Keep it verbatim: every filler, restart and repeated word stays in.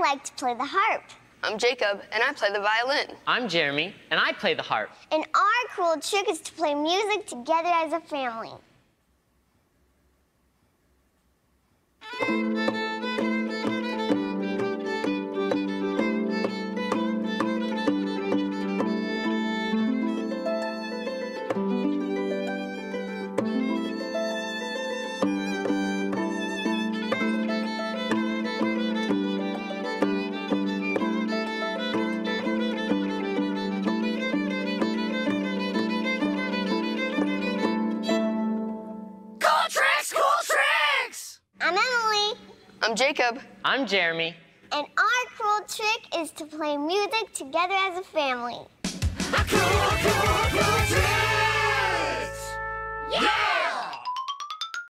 like to play the harp. I'm Jacob, and I play the violin. I'm Jeremy, and I play the harp. And our cool trick is to play music together as a family. I'm Emily. I'm Jacob. I'm Jeremy. And our cool trick is to play music together as a family. Cool, cool, cool tricks! Yeah!